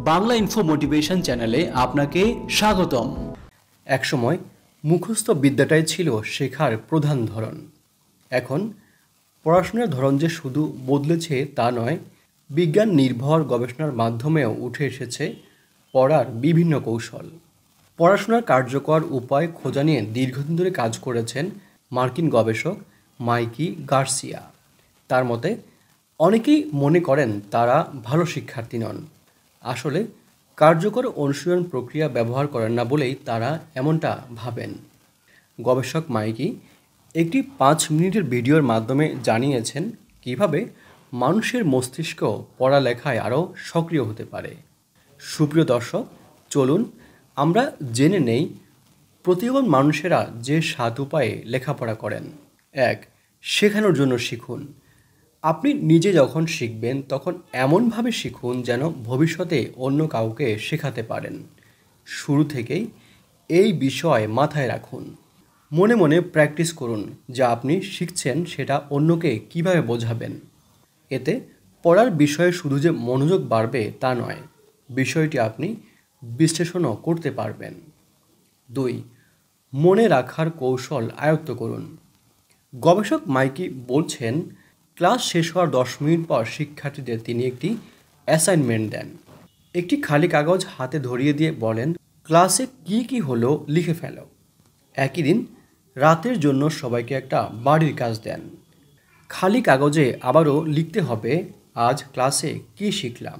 Bangla info motivation চ্যানেলে আপনাকে স্বাগতম। একসময় মুখস্থ বিদ্যাটাই ছিল শেখার প্রধান ধরন। এখন পড়াশোনার ধরন যে শুধু বদলেছে তা নয়, বিজ্ঞান নির্ভর গবেষণার মাধ্যমেও উঠে এসেছে পড়ার বিভিন্ন কৌশল। পড়াশোনার কার্যকর উপায় খোঁজা নিয়ে দীর্ঘদিন ধরে কাজ করেছেন মার্কিন গবেষক মাইকি গার্সিয়া। তার মতে, অনেকেই মনে করেন তারা ভালো শিক্ষার্থী নন, আসলে কার্যকর অনুশীলন প্রক্রিয়া ব্যবহার করেন না বলেই তারা এমনটা ভাবেন। গবেষক মাইকি একটি 5 মিনিটের ভিডিওর মাধ্যমে জানিয়েছেন কিভাবে মানুষের মস্তিষ্ক পড়ালেখায় আরও সক্রিয় হতে পারে। সুপ্রিয় দর্শক, চলুন আমরা জেনে নেই প্রতিভাবান মানুষেরা যে 7 উপায়ে লেখাপড়া করেন। 1. শেখানোর জন্য শিখুন। আপনি নিজে যখন শিখবেন তখন এমনভাবে শিখুন যেন ভবিষ্যতে অন্য কাউকে শেখাতে পারেন। শুরু থেকেই এই বিষয় মাথায় রাখুন। মনে মনে প্র্যাকটিস করুন যা আপনি শিখছেন সেটা অন্যকে কিভাবে বোঝাবেন। এতে পড়ার বিষয়ে শুধু যে মনোযোগ বাড়বে তা নয়, বিষয়টি আপনি বিশ্লেষণও করতে পারবেন। 2. মনে রাখার কৌশল আয়ত্ত করুন। গবেষক মাইকি বলছেন, ক্লাস শেষ হওয়ার 10 মিনিট পর শিক্ষার্থীদের তিনি একটি অ্যাসাইনমেন্ট দেন। একটি খালি কাগজ হাতে ধরিয়ে দিয়ে বলেন, ক্লাসে কি কি হলো লিখে ফেলো। একই দিন রাতের জন্য সবাইকে একটা বাড়ির কাজ দেন। খালি কাগজে আবারও লিখতে হবে, আজ ক্লাসে কি শিখলাম।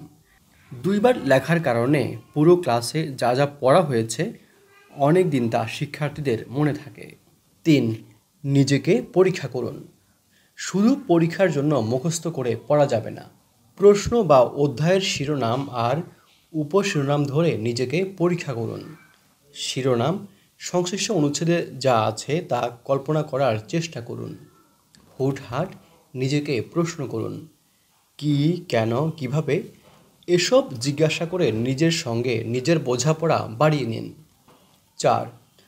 2 বার লেখার কারণে পুরো ক্লাসে যা যা পড়া হয়েছে অনেক দিন তা শিক্ষার্থীদের মনে থাকে। 3. নিজেকে পরীক্ষা করুন। শুধু পরীক্ষার জন্য মুখস্থ করে পড়া যাবে না। প্রশ্ন বা অধ্যায়ের শিরোনাম আর উপশিরোনাম ধরে নিজেকে পরীক্ষা করুন। শিরোনাম সংশ্লিষ্ট অনুচ্ছেদে যা আছে তা কল্পনা করার চেষ্টা করুন। হুটহাট নিজেকে প্রশ্ন করুন, কি, কেন, কিভাবে, এসব জিজ্ঞাসা করে নিজের সঙ্গে নিজের বোঝাপড়া বাড়িয়ে নিন। 4.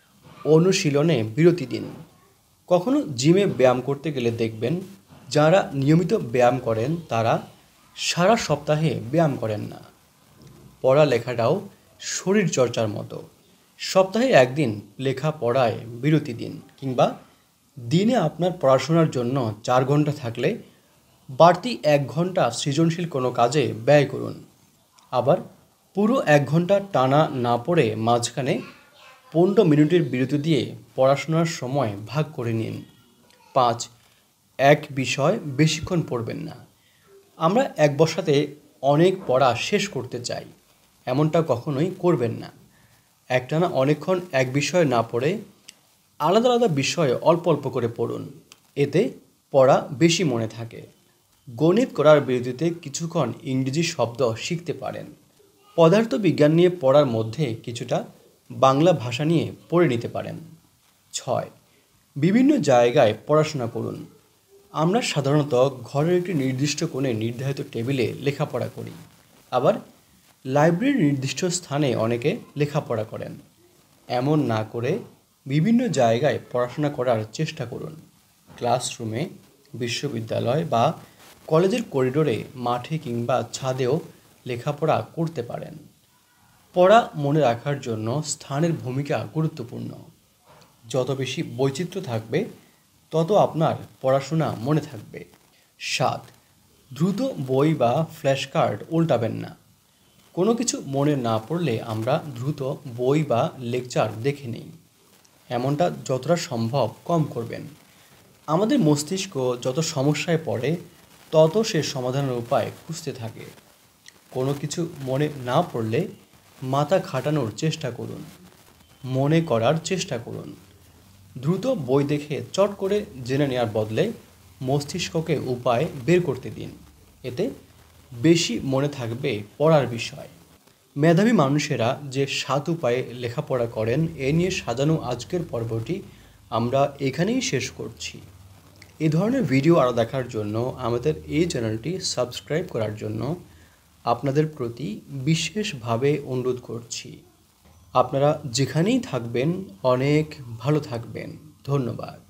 অনুশীলনে বিরতি দিন। কখনো জিমে ব্যায়াম করতে গেলে দেখবেন যারা নিয়মিত ব্যায়াম করেন তারা সারা সপ্তাহে ব্যায়াম করেন না। পড়ালেখাটাও শরীরচর্চার মতো। সপ্তাহে একদিন লেখাপড়ায় বিরতি দিন, কিংবা দিনে আপনার পড়াশোনার জন্য 4 ঘন্টা থাকলে বাড়তি 1 ঘন্টা সৃজনশীল কোনো কাজে ব্যয় করুন। আবার পুরো 1 ঘন্টা টানা না পড়ে মাঝখানে 15 মিনিটের বিরতি দিয়ে পড়াশোনার সময় ভাগ করে নিন। 5. এক বিষয় বেশিক্ষণ পড়বেন না। আমরা এক বসাতে অনেক পড়া শেষ করতে চাই, এমনটা কখনোই করবেন না। একটানা অনেকক্ষণ এক বিষয় না পড়ে আলাদা আলাদা বিষয়ে অল্প অল্প করে পড়ুন, এতে পড়া বেশি মনে থাকে। গণিত করার বিরতিতে কিছুক্ষণ ইংরেজি শব্দ শিখতে পারেন। পদার্থবিজ্ঞান নিয়ে পড়ার মধ্যে কিছুটা বাংলা ভাষা নিয়ে পড়ে নিতে পারেন। 6. বিভিন্ন জায়গায় পড়াশোনা করুন। আমরা সাধারণত ঘরের একটি নির্দিষ্ট কোণে নির্ধারিত টেবিলে লেখাপড়া করি, আবার লাইব্রেরির নির্দিষ্ট স্থানে অনেকে লেখাপড়া করেন। এমন না করে বিভিন্ন জায়গায় পড়াশোনা করার চেষ্টা করুন। ক্লাসরুমে, বিশ্ববিদ্যালয় বা কলেজের করিডোরে, মাঠে কিংবা ছাদেও লেখাপড়া করতে পারেন। পড়া মনে রাখার জন্য স্থানের ভূমিকা গুরুত্বপূর্ণ। যত বেশি বৈচিত্র্য থাকবে তত আপনার পড়াশোনা মনে থাকবে। 7. দ্রুত বই বা ফ্ল্যাশ কার্ড উল্টাবেন না। কোনো কিছু মনে না পড়লে আমরা দ্রুত বই বা লেকচার দেখে নিই, এমনটা যতটা সম্ভব কম করবেন। আমাদের মস্তিষ্ক যত সমস্যায় পড়ে তত সে সমাধানের উপায় খুঁজতে থাকে। কোনো কিছু মনে না পড়লে মাথা খাটানোর চেষ্টা করুন, মনে করার চেষ্টা করুন। দ্রুত বই দেখে চট করে জেনে নেওয়ার বদলে মস্তিষ্ককে উপায় বের করতে দিন, এতে বেশি মনে থাকবে পড়ার বিষয়। মেধাবী মানুষেরা যে 7 উপায়ে লেখাপড়া করেন এ নিয়ে সাজানো আজকের পর্বটি আমরা এখানেই শেষ করছি। এই ধরনের ভিডিও আরও দেখার জন্য আমাদের এই চ্যানেলটি সাবস্ক্রাইব করার জন্য আপনাদের প্রতি বিশেষভাবে অনুরোধ করছি। আপনারা যেখানেই থাকবেন অনেক ভালো থাকবেন। ধন্যবাদ।